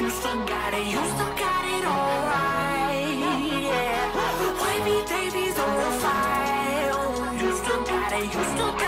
You still got it, you still got it alright, yeah. Wifey, baby's on fire. You still got it, you still got it.